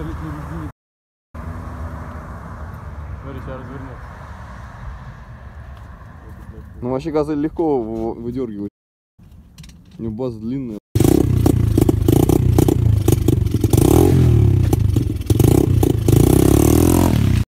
едет на резине. Смотри, сейчас развернется. Ну вообще газель легко выдергивать. У него база длинная.